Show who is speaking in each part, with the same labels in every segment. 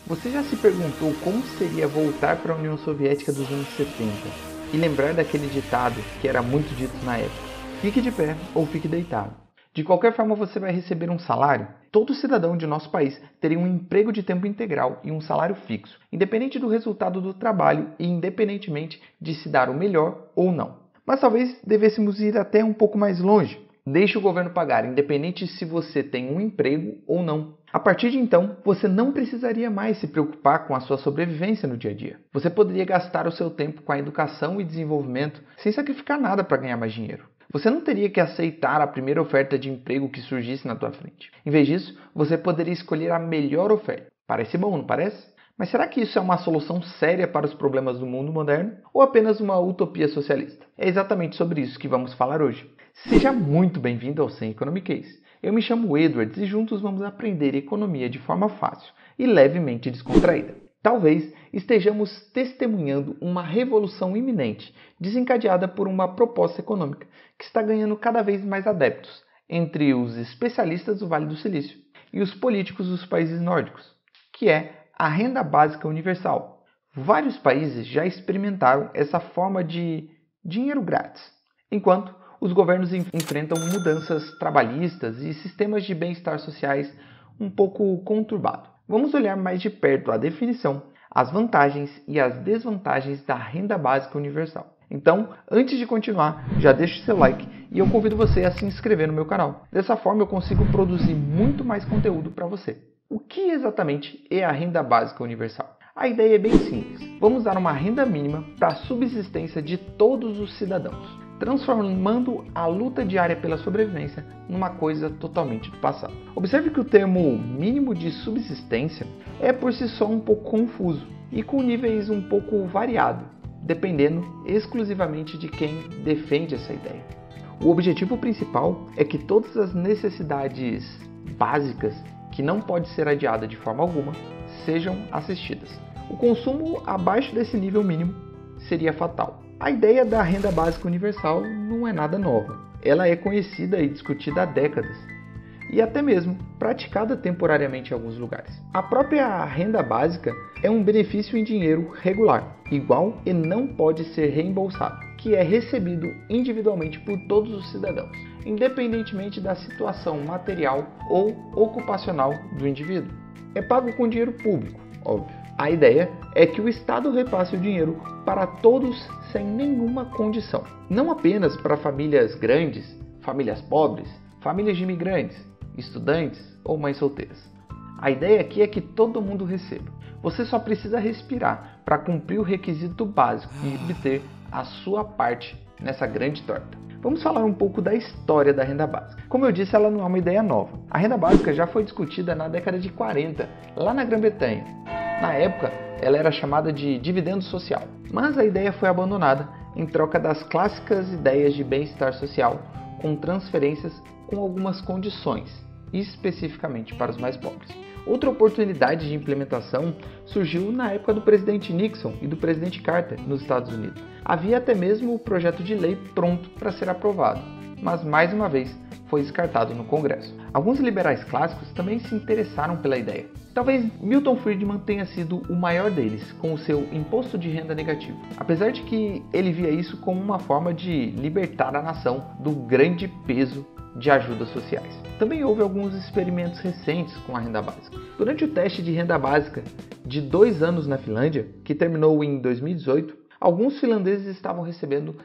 Speaker 1: Você já se perguntou como seria voltar para a União Soviética dos anos 70 e lembrar daquele ditado que era muito dito na época? Fique de pé ou fique deitado. De qualquer forma, você vai receber um salário. Todo cidadão de nosso país teria um emprego de tempo integral e um salário fixo, independente do resultado do trabalho e independentemente de se dar o melhor ou não. Mas talvez devêssemos ir até um pouco mais longe. Deixe o governo pagar, independente se você tem um emprego ou não. A partir de então, você não precisaria mais se preocupar com a sua sobrevivência no dia a dia. Você poderia gastar o seu tempo com a educação e desenvolvimento sem sacrificar nada para ganhar mais dinheiro. Você não teria que aceitar a primeira oferta de emprego que surgisse na tua frente. Em vez disso, você poderia escolher a melhor oferta. Parece bom, não parece? Mas será que isso é uma solução séria para os problemas do mundo moderno? Ou apenas uma utopia socialista? É exatamente sobre isso que vamos falar hoje. Seja muito bem-vindo ao Sem Economic Case. Eu me chamo Edwards e juntos vamos aprender economia de forma fácil e levemente descontraída. Talvez estejamos testemunhando uma revolução iminente, desencadeada por uma proposta econômica que está ganhando cada vez mais adeptos entre os especialistas do Vale do Silício e os políticos dos países nórdicos, que é a renda básica universal. Vários países já experimentaram essa forma de dinheiro grátis, enquanto os governos enfrentam mudanças trabalhistas e sistemas de bem-estar sociais um pouco conturbados. Vamos olhar mais de perto a definição, as vantagens e as desvantagens da renda básica universal. Então, antes de continuar, já deixe seu like e eu convido você a se inscrever no meu canal. Dessa forma eu consigo produzir muito mais conteúdo para você. O que exatamente é a renda básica universal? A ideia é bem simples. Vamos dar uma renda mínima para a subsistência de todos os cidadãos, transformando a luta diária pela sobrevivência numa coisa totalmente do passado. Observe que o termo mínimo de subsistência é por si só um pouco confuso e com níveis um pouco variados, dependendo exclusivamente de quem defende essa ideia. O objetivo principal é que todas as necessidades básicas que não pode ser adiada de forma alguma sejam assistidas. O consumo abaixo desse nível mínimo seria fatal. A ideia da renda básica universal não é nada nova. Ela é conhecida e discutida há décadas e até mesmo praticada temporariamente em alguns lugares. A própria renda básica é um benefício em dinheiro regular, igual e não pode ser reembolsado, que é recebido individualmente por todos os cidadãos, independentemente da situação material ou ocupacional do indivíduo. É pago com dinheiro público, óbvio. A ideia é que o Estado repasse o dinheiro para todos sem nenhuma condição. Não apenas para famílias grandes, famílias pobres, famílias de imigrantes, estudantes ou mães solteiras. A ideia aqui é que todo mundo receba. Você só precisa respirar para cumprir o requisito básico e obter a sua parte nessa grande torta. Vamos falar um pouco da história da renda básica. Como eu disse, ela não é uma ideia nova. A renda básica já foi discutida na década de 40, lá na Grã-Bretanha. Na época, ela era chamada de dividendo social, mas a ideia foi abandonada em troca das clássicas ideias de bem-estar social, com transferências com algumas condições, especificamente para os mais pobres. Outra oportunidade de implementação surgiu na época do presidente Nixon e do presidente Carter nos Estados Unidos. Havia até mesmo o projeto de lei pronto para ser aprovado, mas mais uma vez foi descartado no Congresso. Alguns liberais clássicos também se interessaram pela ideia. Talvez Milton Friedman tenha sido o maior deles, com o seu imposto de renda negativo, apesar de que ele via isso como uma forma de libertar a nação do grande peso de ajudas sociais. Também houve alguns experimentos recentes com a renda básica. Durante o teste de renda básica de 2 anos na Finlândia, que terminou em 2018, alguns finlandeses estavam recebendo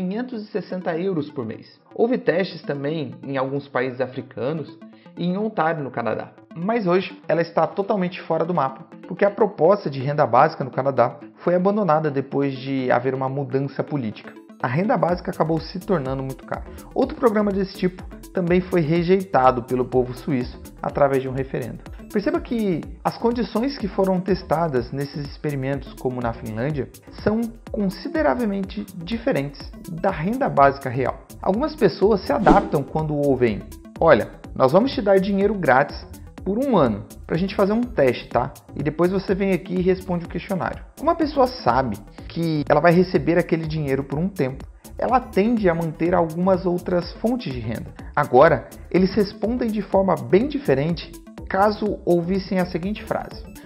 Speaker 1: 560 euros por mês. Houve testes também em alguns países africanos e em Ontário, no Canadá. Mas hoje ela está totalmente fora do mapa, porque a proposta de renda básica no Canadá foi abandonada depois de haver uma mudança política. A renda básica acabou se tornando muito cara. Outro programa desse tipo também foi rejeitado pelo povo suíço através de um referendo. Perceba que as condições que foram testadas nesses experimentos, como na Finlândia, são consideravelmente diferentes da renda básica real. Algumas pessoas se adaptam quando ouvem: olha, nós vamos te dar dinheiro grátis por 1 ano para a gente fazer um teste, tá? E depois você vem aqui e responde o questionário. Como a pessoa sabe que ela vai receber aquele dinheiro por um tempo, ela tende a manter algumas outras fontes de renda. Agora, eles respondem de forma bem diferente caso ouvissem a seguinte frase: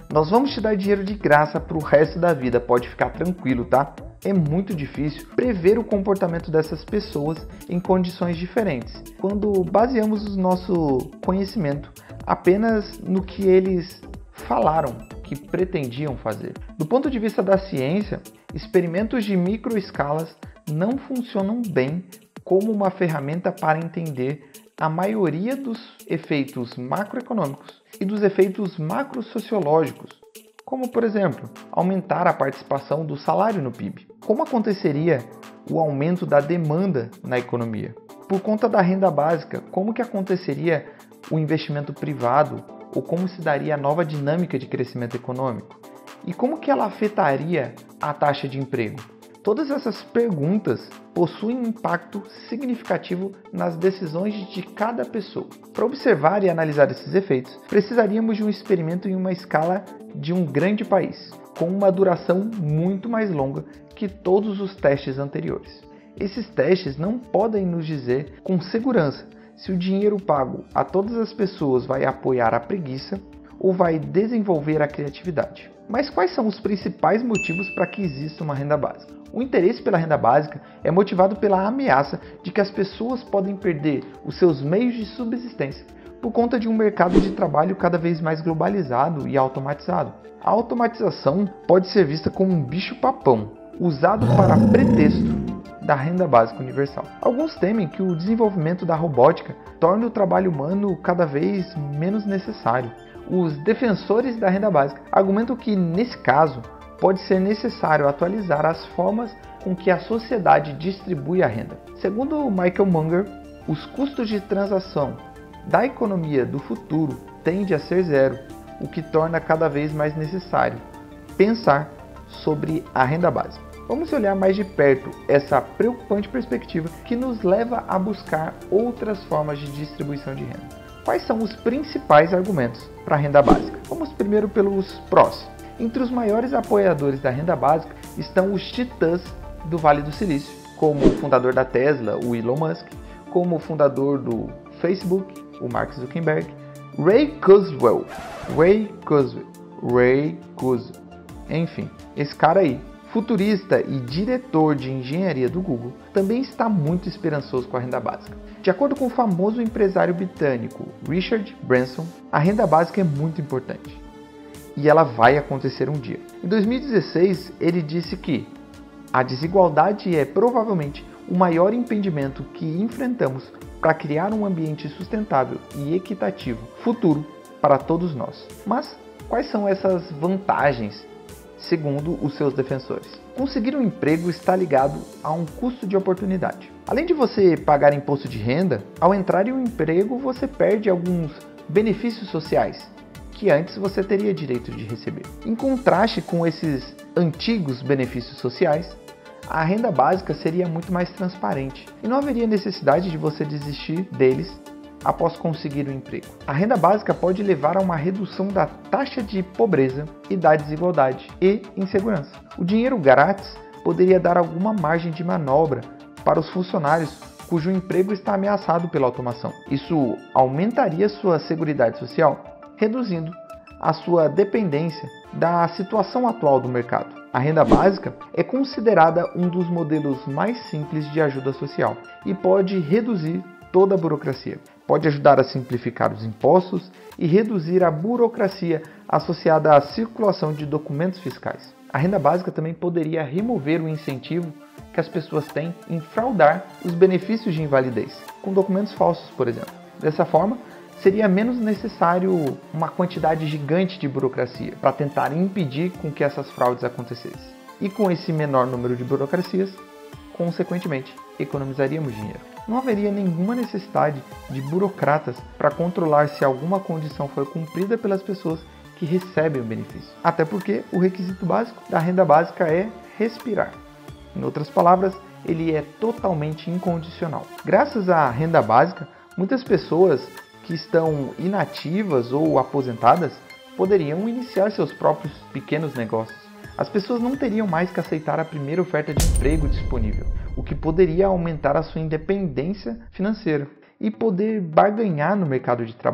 Speaker 1: Nós vamos te dar dinheiro de graça para o resto da vida, pode ficar tranquilo, tá? É muito difícil prever o comportamento dessas pessoas em condições diferentes, quando baseamos o nosso conhecimento apenas no que eles falaram que pretendiam fazer. Do ponto de vista da ciência, experimentos de microescalas não funcionam bem como uma ferramenta para entender a maioria dos efeitos macroeconômicos e dos efeitos macrosociológicos, como, por exemplo, aumentar a participação do salário no PIB. Como aconteceria o aumento da demanda na economia? Por conta da renda básica, como que aconteceria o investimento privado ou como se daria a nova dinâmica de crescimento econômico? E como que ela afetaria a taxa de emprego? Todas essas perguntas possuem um impacto significativo nas decisões de cada pessoa. Para observar e analisar esses efeitos, precisaríamos de um experimento em uma escala de um grande país, com uma duração muito mais longa que todos os testes anteriores. Esses testes não podem nos dizer com segurança se o dinheiro pago a todas as pessoas vai apoiar a preguiça ou vai desenvolver a criatividade. Mas quais são os principais motivos para que exista uma renda básica? O interesse pela renda básica é motivado pela ameaça de que as pessoas podem perder os seus meios de subsistência por conta de um mercado de trabalho cada vez mais globalizado e automatizado. A automatização pode ser vista como um bicho-papão, usado para pretexto da renda básica universal. Alguns temem que o desenvolvimento da robótica torne o trabalho humano cada vez menos necessário. Os defensores da renda básica argumentam que, nesse caso, pode ser necessário atualizar as formas com que a sociedade distribui a renda. Segundo Michael Munger, os custos de transação da economia do futuro tendem a ser zero, o que torna cada vez mais necessário pensar sobre a renda básica. Vamos olhar mais de perto essa preocupante perspectiva que nos leva a buscar outras formas de distribuição de renda. Quais são os principais argumentos para a renda básica? Vamos primeiro pelos prós. Entre os maiores apoiadores da renda básica estão os titãs do Vale do Silício, como o fundador da Tesla, o Elon Musk, como o fundador do Facebook, o Mark Zuckerberg, Ray Kurzweil, enfim, esse cara aí, futurista e diretor de engenharia do Google, também está muito esperançoso com a renda básica. De acordo com o famoso empresário britânico Richard Branson, a renda básica é muito importante e ela vai acontecer um dia. Em 2016, ele disse que a desigualdade é provavelmente o maior impedimento que enfrentamos para criar um ambiente sustentável e equitativo futuro para todos nós. Mas quais são essas vantagens, segundo os seus defensores? Conseguir um emprego está ligado a um custo de oportunidade. Além de você pagar imposto de renda, ao entrar em um emprego você perde alguns benefícios sociais que antes você teria direito de receber. Em contraste com esses antigos benefícios sociais, a renda básica seria muito mais transparente e não haveria necessidade de você desistir deles após conseguir um emprego. A renda básica pode levar a uma redução da taxa de pobreza e da desigualdade e insegurança. O dinheiro grátis poderia dar alguma margem de manobra para os funcionários cujo emprego está ameaçado pela automação. Isso aumentaria sua seguridade social, reduzindo a sua dependência da situação atual do mercado. A renda básica é considerada um dos modelos mais simples de ajuda social e pode reduzir toda a burocracia. Pode ajudar a simplificar os impostos e reduzir a burocracia associada à circulação de documentos fiscais. A renda básica também poderia remover o incentivo que as pessoas têm em fraudar os benefícios de invalidez, com documentos falsos, por exemplo. Dessa forma, seria menos necessário uma quantidade gigante de burocracia para tentar impedir com que essas fraudes acontecessem. E com esse menor número de burocracias, consequentemente, economizaríamos dinheiro. Não haveria nenhuma necessidade de burocratas para controlar se alguma condição foi cumprida pelas pessoas que recebem o benefício. Até porque o requisito básico da renda básica é respirar. Em outras palavras, ele é totalmente incondicional. Graças à renda básica, muitas pessoas que estão inativas ou aposentadas poderiam iniciar seus próprios pequenos negócios. As pessoas não teriam mais que aceitar a primeira oferta de emprego disponível, o que poderia aumentar a sua independência financeira e poder barganhar no mercado de trabalho.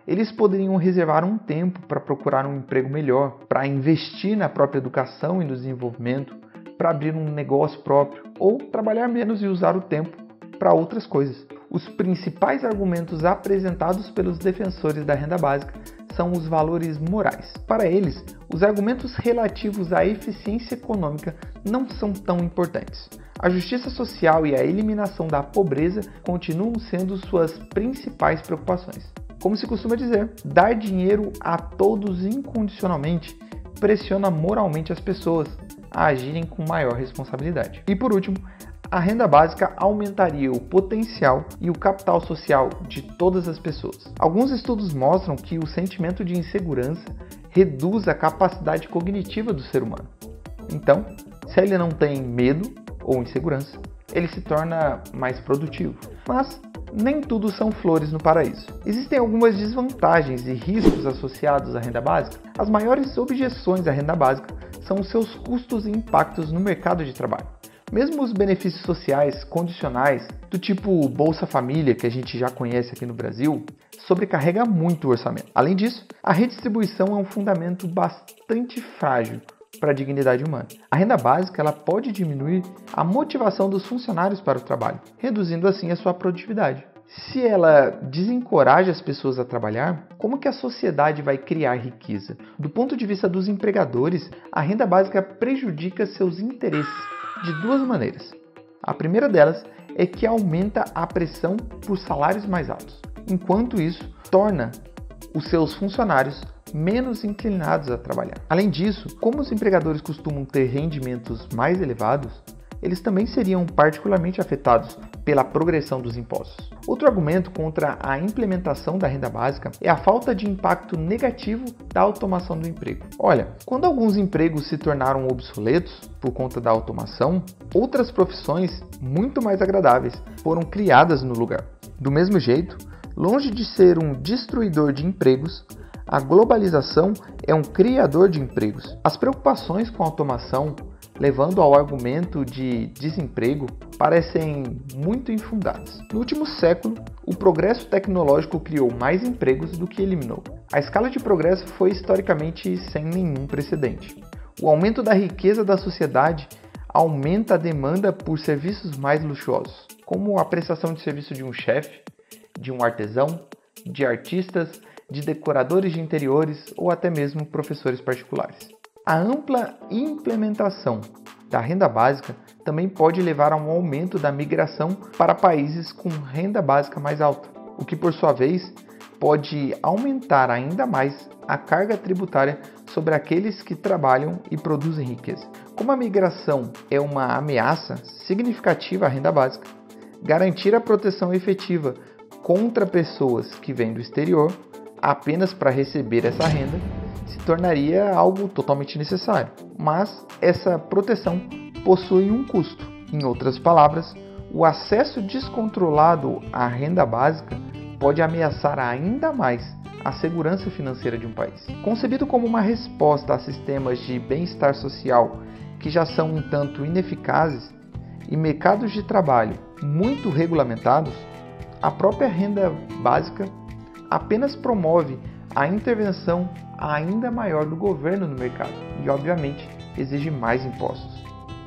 Speaker 1: eles poderiam reservar um tempo para procurar um emprego melhor, para investir na própria educação e no desenvolvimento, para abrir um negócio próprio ou trabalhar menos e usar o tempo para outras coisas. Os principais argumentos apresentados pelos defensores da renda básica são os valores morais. Para eles, os argumentos relativos à eficiência econômica não são tão importantes. A justiça social e a eliminação da pobreza continuam sendo suas principais preocupações. Como se costuma dizer, dar dinheiro a todos incondicionalmente pressiona moralmente as pessoas a agirem com maior responsabilidade. E por último, a renda básica aumentaria o potencial e o capital social de todas as pessoas. Alguns estudos mostram que o sentimento de insegurança reduz a capacidade cognitiva do ser humano. Então, se ele não tem medo ou insegurança, ele se torna mais produtivo. Mas nem tudo são flores no paraíso. Existem algumas desvantagens e riscos associados à renda básica. As maiores objeções à renda básica são os seus custos e impactos no mercado de trabalho. Mesmo os benefícios sociais condicionais, do tipo Bolsa Família, que a gente já conhece aqui no Brasil, sobrecarrega muito o orçamento. Além disso, a redistribuição é um fundamento bastante frágil para a dignidade humana. A renda básica ela pode diminuir a motivação dos funcionários para o trabalho, reduzindo assim a sua produtividade. Se ela desencoraja as pessoas a trabalhar, como que a sociedade vai criar riqueza? Do ponto de vista dos empregadores, a renda básica prejudica seus interesses de duas maneiras. A primeira delas é que aumenta a pressão por salários mais altos, enquanto isso torna os seus funcionários menos inclinados a trabalhar. Além disso, como os empregadores costumam ter rendimentos mais elevados, eles também seriam particularmente afetados pela progressão dos impostos. Outro argumento contra a implementação da renda básica é a falta de impacto negativo da automação do emprego. Olha, quando alguns empregos se tornaram obsoletos por conta da automação, outras profissões muito mais agradáveis foram criadas no lugar. Do mesmo jeito, longe de ser um destruidor de empregos, a globalização é um criador de empregos. As preocupações com a automação, levando ao argumento de desemprego, parecem muito infundadas. No último século, o progresso tecnológico criou mais empregos do que eliminou. A escala de progresso foi historicamente sem nenhum precedente. O aumento da riqueza da sociedade aumenta a demanda por serviços mais luxuosos, como a prestação de serviço de um chefe, de um artesão, de artistas, de decoradores de interiores ou até mesmo professores particulares. A ampla implementação da renda básica também pode levar a um aumento da migração para países com renda básica mais alta, o que por sua vez pode aumentar ainda mais a carga tributária sobre aqueles que trabalham e produzem riqueza. Como a migração é uma ameaça significativa à renda básica, garantir a proteção efetiva contra pessoas que vêm do exterior apenas para receber essa renda se tornaria algo totalmente necessário. Mas essa proteção possui um custo. Em outras palavras, o acesso descontrolado à renda básica pode ameaçar ainda mais a segurança financeira de um país. Concebido como uma resposta a sistemas de bem-estar social que já são um tanto ineficazes e mercados de trabalho muito regulamentados, a própria renda básica apenas promove a intervenção ainda maior do governo no mercado e, obviamente, exige mais impostos.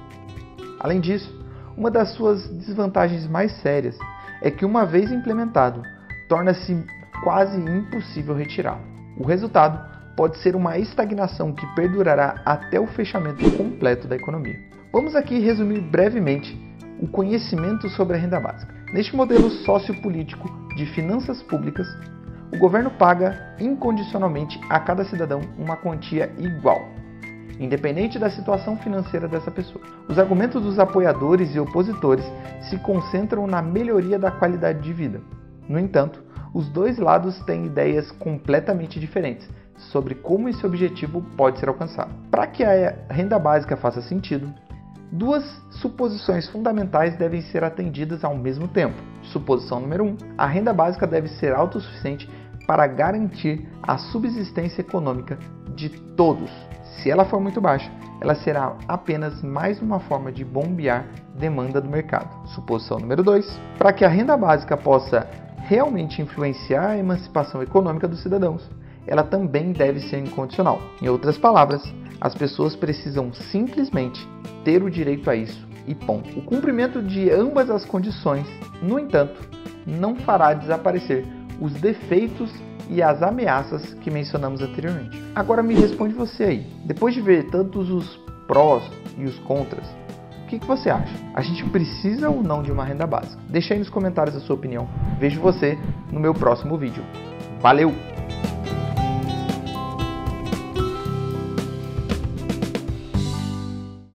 Speaker 1: Além disso, uma das suas desvantagens mais sérias é que, uma vez implementado, torna-se quase impossível retirá-lo. O resultado pode ser uma estagnação que perdurará até o fechamento completo da economia. Vamos aqui resumir brevemente o conhecimento sobre a renda básica. Neste modelo sociopolítico de finanças públicas, o governo paga incondicionalmente a cada cidadão uma quantia igual, independente da situação financeira dessa pessoa. Os argumentos dos apoiadores e opositores se concentram na melhoria da qualidade de vida. No entanto, os dois lados têm ideias completamente diferentes sobre como esse objetivo pode ser alcançado. Para que a renda básica faça sentido, duas suposições fundamentais devem ser atendidas ao mesmo tempo. Suposição número 1. A renda básica deve ser autossuficiente para garantir a subsistência econômica de todos. Se ela for muito baixa, ela será apenas mais uma forma de bombear demanda do mercado. Suposição número 2. Para que a renda básica possa realmente influenciar a emancipação econômica dos cidadãos, ela também deve ser incondicional. Em outras palavras, as pessoas precisam simplesmente ter o direito a isso e ponto. O cumprimento de ambas as condições, no entanto, não fará desaparecer os defeitos e as ameaças que mencionamos anteriormente. Agora me responde você aí, depois de ver tantos os prós e os contras, o que você acha? A gente precisa ou não de uma renda básica? Deixa aí nos comentários a sua opinião. Vejo você no meu próximo vídeo. Valeu!